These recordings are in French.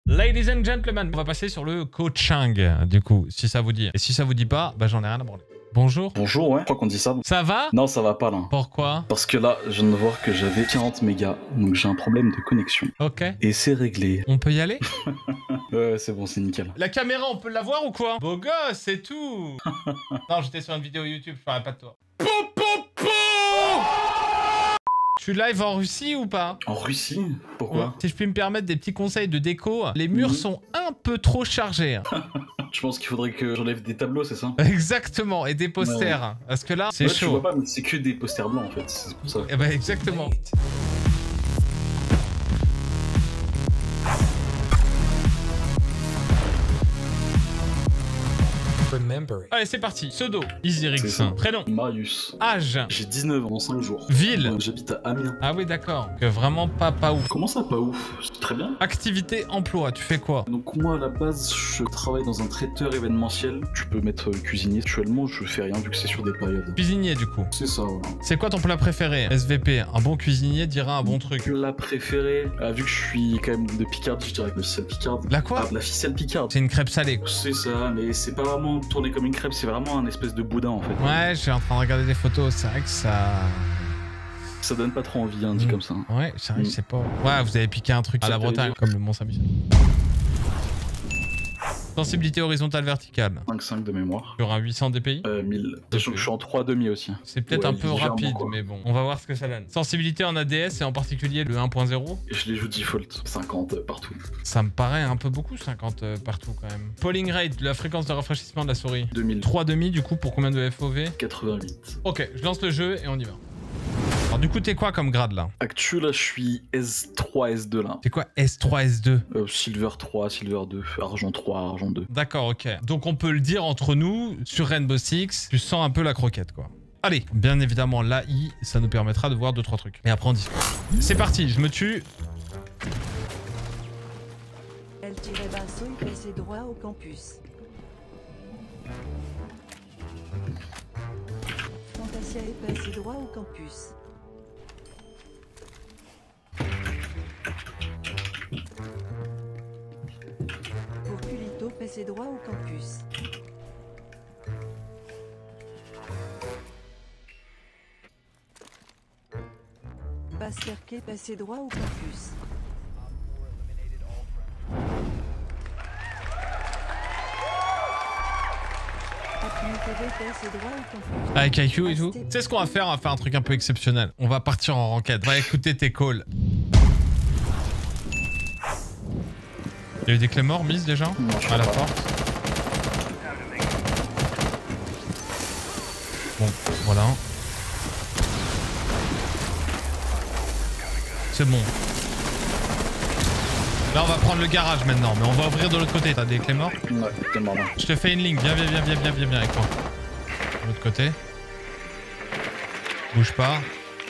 Ladies and gentlemen, on va passer sur le coaching, du coup, si ça vous dit. Et si ça vous dit pas, bah j'en ai rien à branler. Bonjour. Bonjour, ouais. Je crois qu'on dit ça. Ça va? Non, ça va pas là. Pourquoi? Parce que là, je viens de voir que j'avais 40 mégas, donc j'ai un problème de connexion. Ok. Et c'est réglé. On peut y aller? Ouais, c'est bon, c'est nickel. La caméra, on peut la voir ou quoi? Beau gosse, c'est tout. Non, j'étais sur une vidéo YouTube, je parlais pas de toi. Tu live en Russie ou pas? En Russie? Pourquoi? Si je puis me permettre des petits conseils de déco, les murs sont un peu trop chargés. Je pense qu'il faudrait que j'enlève des tableaux, c'est ça? Exactement, et des posters. Ouais. Parce que là, c'est ouais, chaud. Tu vois pas, mais c'est que des posters blancs en fait, c'est pour ça. Eh ben exactement. Allez, c'est parti. Pseudo, Isirix. Prénom, Marius. Âge, j'ai 19 ans, 5 jours. Ville, j'habite à Amiens. Ah oui, d'accord. Que vraiment pas ouf. Comment ça, pas ouf? C'est très bien. Activité, emploi, tu fais quoi? Donc moi, à la base, je travaille dans un traiteur événementiel. Tu peux mettre cuisinier. Actuellement, je fais rien vu que c'est sur des périodes. Cuisinier, du coup. C'est ça, voilà. C'est quoi ton plat préféré? SVP, un bon cuisinier dira un bon truc. Plat préféré, vu que je suis quand même de Picardie, je dirais que le ficelle picarde. La quoi? La ficelle picarde. C'est une crêpe salée. C'est ça, mais c'est pas vraiment tourné comme une crêpe, c'est vraiment un espèce de boudin en fait. Ouais, je suis en train de regarder des photos, c'est vrai que ça... Ça donne pas trop envie, hein, dit comme ça. Ouais, c'est vrai que c'est pas... Ouais, vous avez piqué un truc à la Bretagne, comme le Mont-Saint-Michel. Sensibilité horizontale verticale. 5,5 de mémoire. Sur un 800 dpi 1000. Sachant que je suis en 3,5 aussi. C'est peut-être un peu rapide, mais bon. On va voir ce que ça donne. Sensibilité en ADS et en particulier le 1.0. Je les joue default. 50 partout. Ça me paraît un peu beaucoup, 50 partout quand même. Polling rate, la fréquence de rafraîchissement de la souris. 2000. 3,5 du coup pour combien de FOV? 88. Ok, je lance le jeu et on y va. Alors du coup t'es quoi comme grade là? Actu là je suis S3, S2 là. C'est quoi S3, S2? Silver 3, Silver 2, Argent 3, Argent 2. D'accord, ok. Donc on peut le dire entre nous, sur Rainbow Six, tu sens un peu la croquette quoi. Allez, bien évidemment l'AI, ça nous permettra de voir 2-3 trucs. Et après on discute. C'est parti, je me tue. Elle tirait Basso et passait droit au campus. Fantasia est passé droit au campus. Pour Culito, passez droit au campus. Passerquet, passez droit au campus. Avec IQ et tout. Tu sais ce qu'on va faire? On va faire un truc un peu exceptionnel. On va partir en ranked. On va écouter tes calls. Il y a eu des clés morts mises déjà? Non, à la porte. Bon, voilà. C'est bon. Là, on va prendre le garage maintenant, mais on va ouvrir de l'autre côté. T'as des clés morts? Ouais, t'es mort là. Je te fais une ligne. Viens avec moi. De l'autre côté. Bouge pas.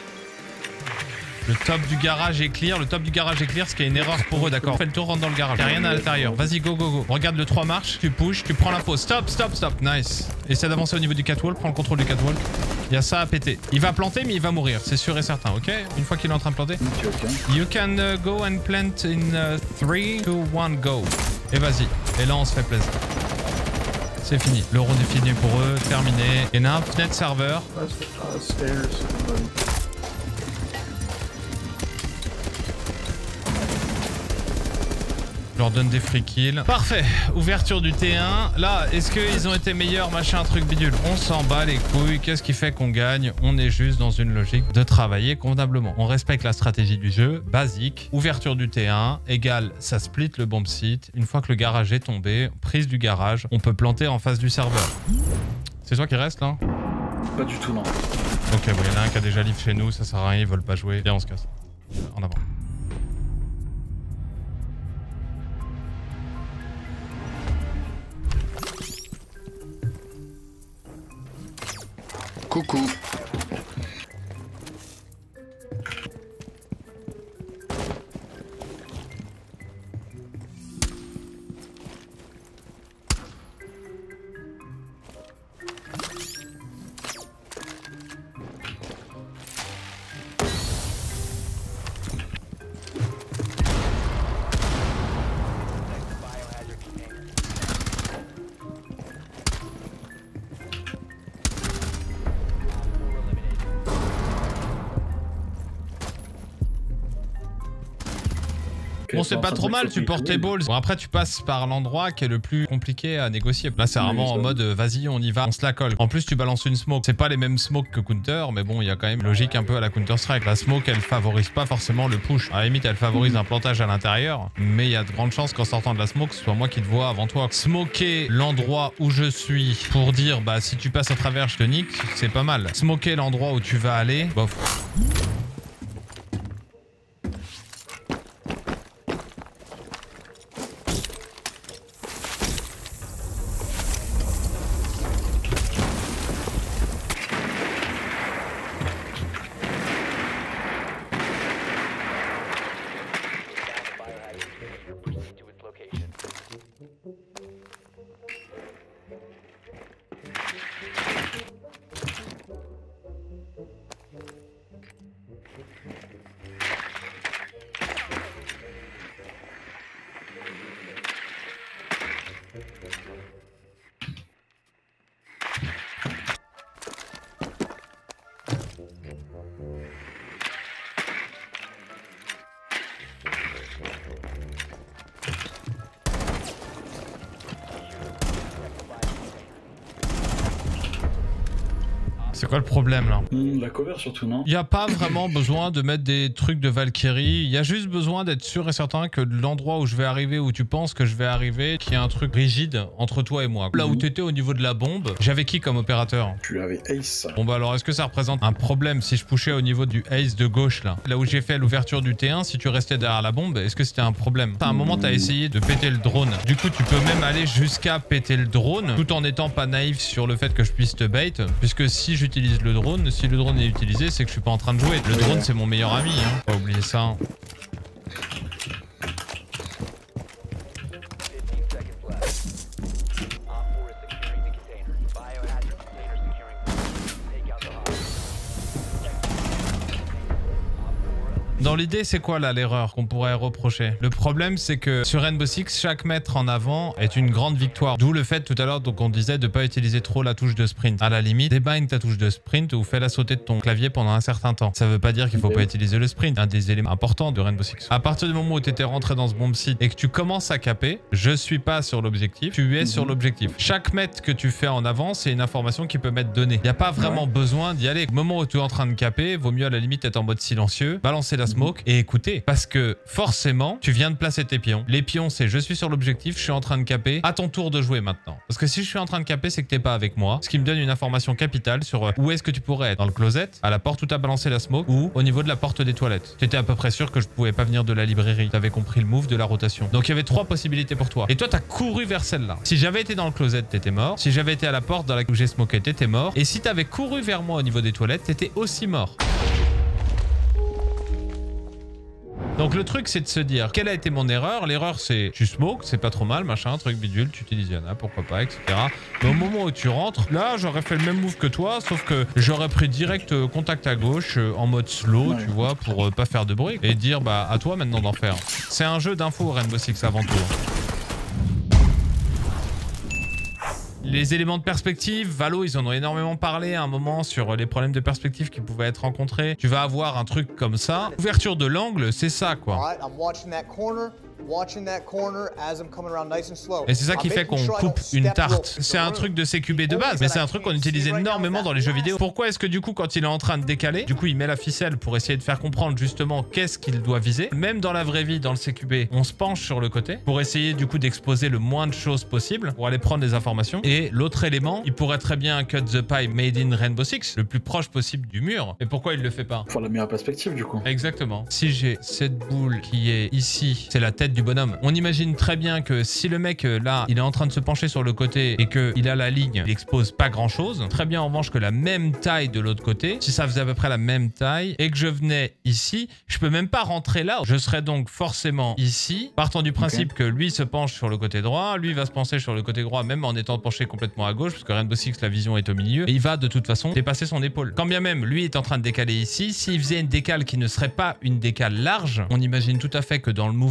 Le top du garage est clear. Ce qui est une erreur pour eux, d'accord? Fais le tour, rentre dans le garage. Y'a rien à l'intérieur. Vas-y, go. Regarde le 3 marches, tu pushes, tu prends l'info. Stop. Nice. Essaie d'avancer au niveau du catwalk. Prends le contrôle du catwalk. Il y a ça à péter. Il va planter, mais il va mourir. C'est sûr et certain, ok? Une fois qu'il est en train de planter. Okay. You can go and plant in 3, 2, 1, go. Et vas-y. Et là, on se fait plaisir. C'est fini. Le round est fini pour eux. Terminé. Il y en a un fenêtre serveur. Je leur donne des free kills. Parfait. Ouverture du T1. Là, est-ce qu'ils ont été meilleurs, machin, truc bidule? On s'en bat les couilles. Qu'est-ce qui fait qu'on gagne? On est juste dans une logique de travailler convenablement. On respecte la stratégie du jeu. Basique. Ouverture du T1 égale ça split le bomb site. Une fois que le garage est tombé, prise du garage, on peut planter en face du serveur. C'est toi qui reste là? Pas du tout, non. Ok, bon, il y en a un qui a déjà live chez nous. Ça sert à rien, ils veulent pas jouer. Viens, on se casse. En avant. Coucou. Bon, c'est pas trop mal, tu portes tes balls. Bon, après, tu passes par l'endroit qui est le plus compliqué à négocier. Là, c'est vraiment en mode, vas-y, on y va, on se la colle. En plus, tu balances une smoke. C'est pas les mêmes smokes que Counter, mais bon, il y a quand même une logique un peu à la Counter-Strike. La smoke, elle favorise pas forcément le push. À la limite, elle favorise un plantage à l'intérieur, mais il y a de grandes chances qu'en sortant de la smoke, ce soit moi qui te vois avant toi. Smoker l'endroit où je suis pour dire, bah, si tu passes à travers, je te nique, c'est pas mal. Smoker l'endroit où tu vas aller, bof. C'est quoi le problème là? La cover surtout, non? Il n'y a pas vraiment besoin de mettre des trucs de Valkyrie. Il y a juste besoin d'être sûr et certain que l'endroit où je vais arriver, où tu penses que je vais arriver, qu'il y a un truc rigide entre toi et moi. Là où tu étais au niveau de la bombe, j'avais qui comme opérateur? Tu avais Ace. Bon bah alors est-ce que ça représente un problème si je pushais au niveau du Ace de gauche là? Là où j'ai fait l'ouverture du T1, si tu restais derrière la bombe, est-ce que c'était un problème? À un moment t'as essayé de péter le drone. Du coup tu peux même aller jusqu'à péter le drone tout en n'étant pas naïf sur le fait que je puisse te bait. Puisque si j'utilise le drone, si le drone est utilisé, c'est que je suis pas en train de jouer. Le drone c'est mon meilleur ami, hein. Faut pas oublier ça. Dans l'idée, c'est quoi là l'erreur qu'on pourrait reprocher? Le problème, c'est que sur Rainbow Six, chaque mètre en avant est une grande victoire. D'où le fait tout à l'heure donc on disait de pas utiliser trop la touche de sprint. À la limite, débind ta touche de sprint ou fais-la sauter de ton clavier pendant un certain temps. Ça veut pas dire qu'il faut pas utiliser le sprint. Un des éléments importants de Rainbow Six. À partir du moment où tu étais rentré dans ce bomb site et que tu commences à caper, je suis pas sur l'objectif, tu es sur l'objectif. Chaque mètre que tu fais en avant, c'est une information qui peut m'être donnée. Il n'y a pas vraiment besoin d'y aller. Au moment où tu es en train de caper, vaut mieux à la limite être en mode silencieux, balancer la smoke et écouter. Parce que forcément, tu viens de placer tes pions. Les pions, c'est je suis sur l'objectif, je suis en train de caper. À ton tour de jouer maintenant. Parce que si je suis en train de caper, c'est que t'es pas avec moi. Ce qui me donne une information capitale sur où est-ce que tu pourrais être. Dans le closet, à la porte où t'as balancé la smoke ou au niveau de la porte des toilettes. T'étais à peu près sûr que je pouvais pas venir de la librairie. T'avais compris le move de la rotation. Donc il y avait 3 possibilités pour toi. Et toi, t'as couru vers celle-là. Si j'avais été dans le closet, t'étais mort. Si j'avais été à la porte dans laquelle j'ai smoké, t'étais mort. Et si t'avais couru vers moi au niveau des toilettes, t'étais aussi mort. Donc le truc c'est de se dire quelle a été mon erreur. L'erreur c'est tu smoke, c'est pas trop mal, machin, truc bidule, tu utilises Yana, pourquoi pas, etc. Mais au moment où tu rentres, là j'aurais fait le même move que toi, sauf que j'aurais pris direct contact à gauche en mode slow, tu vois, pour pas faire de bruit. Et dire bah à toi maintenant d'en faire. C'est un jeu d'info Rainbow Six avant tout. Les éléments de perspective, Valo, ils en ont énormément parlé à un moment sur les problèmes de perspective qui pouvaient être rencontrés. Tu vas avoir un truc comme ça. Ouverture de l'angle, c'est ça, quoi. Et c'est ça qui fait qu'on coupe une tarte. C'est un truc de CQB de base, mais c'est un truc qu'on utilise énormément dans les jeux vidéo. Pourquoi est-ce que du coup, quand il est en train de décaler, du coup, il met la ficelle pour essayer de faire comprendre justement qu'est-ce qu'il doit viser. Même dans la vraie vie, dans le CQB, on se penche sur le côté pour essayer du coup d'exposer le moins de choses possible pour aller prendre des informations. Et l'autre élément, il pourrait très bien cut the pie made in Rainbow Six, le plus proche possible du mur. Et pourquoi il le fait pas? Pour la meilleure perspective du coup. Exactement. Si j'ai cette boule qui est ici, c'est la tête du bonhomme. On imagine très bien que si le mec là, il est en train de se pencher sur le côté et qu'il a la ligne, il expose pas grand chose. Très bien en revanche que la même taille de l'autre côté, si ça faisait à peu près la même taille et que je venais ici, je peux même pas rentrer là. Je serais donc forcément ici, partant du principe que lui se penche sur le côté droit, lui va se pencher sur le côté droit même en étant penché complètement à gauche parce que Rainbow Six, la vision est au milieu et il va de toute façon dépasser son épaule. Quand bien même lui est en train de décaler ici, s'il faisait une décale qui ne serait pas une décale large, on imagine tout à fait que dans le mouvement qu'on est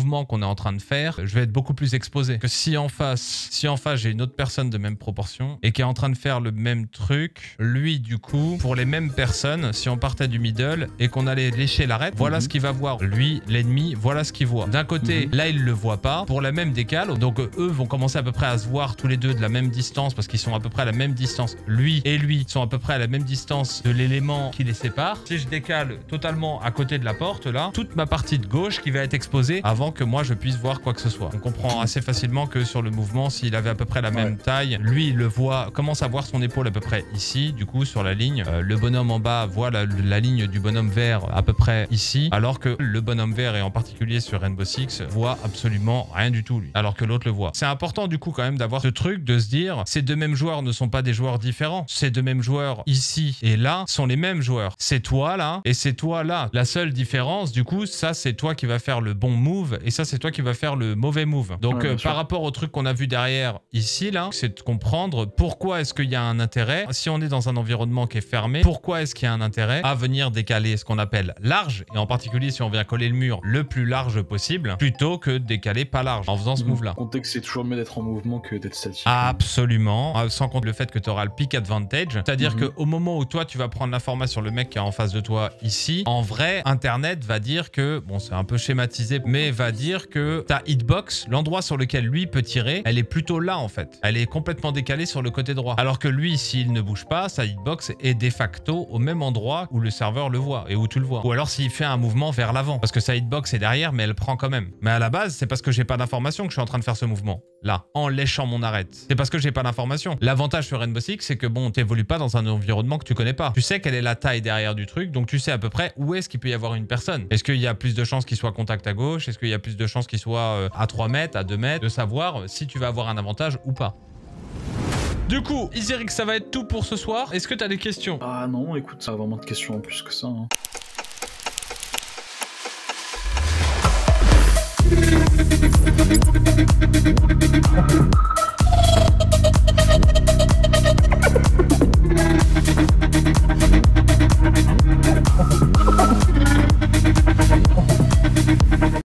en train de faire, je vais être beaucoup plus exposé. Que si en face j'ai une autre personne de même proportion et qui est en train de faire le même truc, lui du coup, pour les mêmes personnes, si on partait du middle et qu'on allait lécher l'arête, voilà ce qu'il va voir. Lui, l'ennemi, voilà ce qu'il voit. D'un côté, là il le voit pas, pour la même décale, donc eux vont commencer à peu près à se voir tous les deux de la même distance parce qu'ils sont à peu près à la même distance. Lui et lui sont à peu près à la même distance de l'élément qui les sépare. Si je décale totalement à côté de la porte là, toute ma partie de gauche qui va être exposée avant que moi je puisse voir quoi que ce soit. On comprend assez facilement que sur le mouvement, s'il avait à peu près la même taille, lui il le voit, commence à voir son épaule à peu près ici, du coup sur la ligne. Le bonhomme en bas voit la ligne du bonhomme vert à peu près ici, alors que le bonhomme vert et en particulier sur Rainbow Six voit absolument rien du tout lui, alors que l'autre le voit. C'est important du coup quand même d'avoir ce truc de se dire ces deux mêmes joueurs ne sont pas des joueurs différents. Ces deux mêmes joueurs ici et là sont les mêmes joueurs. C'est toi là et c'est toi là. La seule différence du coup, ça c'est toi qui va faire le bon move et ça c'est toi qui va faire le mauvais move. Donc par rapport au truc qu'on a vu derrière ici là, c'est de comprendre pourquoi est-ce qu'il y a un intérêt, si on est dans un environnement qui est fermé, pourquoi est-ce qu'il y a un intérêt à venir décaler ce qu'on appelle large, et en particulier si on vient coller le mur le plus large possible, plutôt que de décaler pas large en faisant ce move là. Comptez que c'est toujours mieux d'être en mouvement que d'être statique. Absolument, sans compte le fait que tu auras le peak advantage, c'est-à-dire qu'au moment où toi tu vas prendre l'information sur le mec qui est en face de toi ici, en vrai internet va dire que, bon c'est un peu schématisé, mais va dire que ta hitbox, l'endroit sur lequel lui peut tirer, elle est plutôt là en fait. Elle est complètement décalée sur le côté droit. Alors que lui, s'il ne bouge pas, sa hitbox est de facto au même endroit où le serveur le voit et où tu le vois. Ou alors s'il fait un mouvement vers l'avant, parce que sa hitbox est derrière, mais elle prend quand même. Mais à la base, c'est parce que j'ai pas d'information que je suis en train de faire ce mouvement. Là, en léchant mon arête. C'est parce que j'ai pas d'information. L'avantage sur Rainbow Six, c'est que bon, t'évolues pas dans un environnement que tu connais pas. Tu sais quelle est la taille derrière du truc, donc tu sais à peu près où est-ce qu'il peut y avoir une personne. Est-ce qu'il y a plus de chances qu'il soit contact à gauche? Est-ce qu'il y a plus de chances qu'il soit à 3 mètres, à 2 mètres? De savoir si tu vas avoir un avantage ou pas. Du coup, Iseric, ça va être tout pour ce soir. Est-ce que tu as des questions? Ah non, écoute, ça a vraiment de questions en plus que ça. Hein.